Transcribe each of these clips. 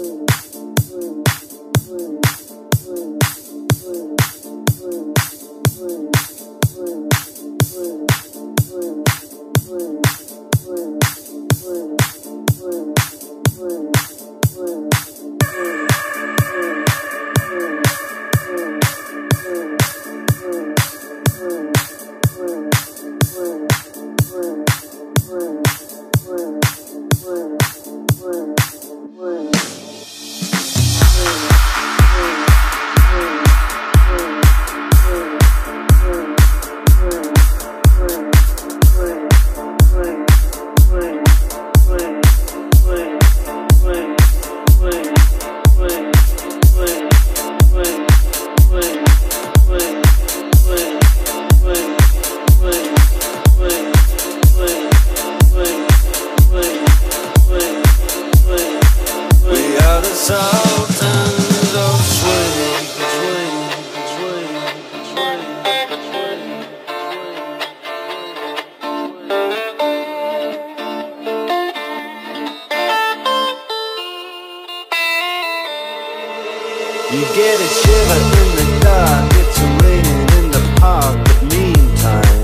You get a shiver in the dark, it's raining in the park, but meantime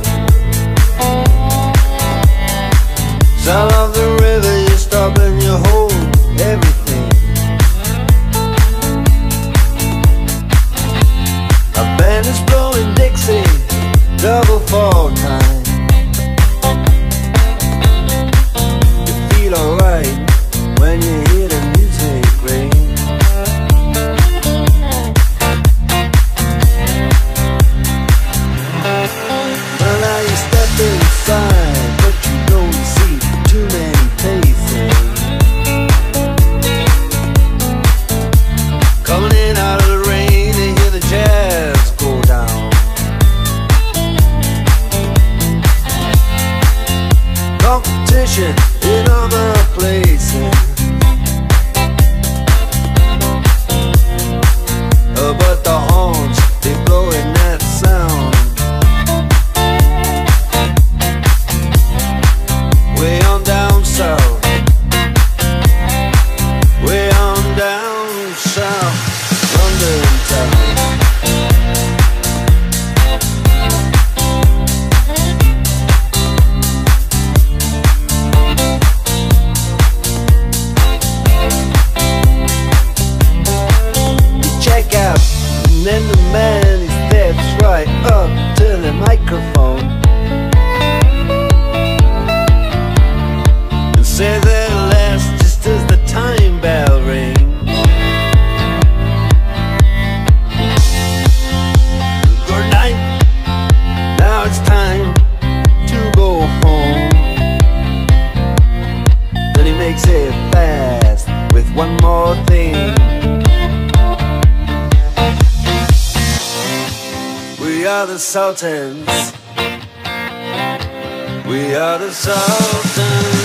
sound of the river, you stop and you hold everything. A band is blowing Dixie, double fall time. You feel alright when you hear the music ring. Inside, but you don't see too many faces coming in out of the rain to hear the jazz go down. Competition in other places, but the horns, they blow in that sound. Way on down south, way on down south, London town. You check out, and then the man, he steps right up to the microphone. Says at last, just as the time bell rings. Good night, now it's time to go home. Then he makes it fast with one more thing. We are the Sultans. We are the Sultans.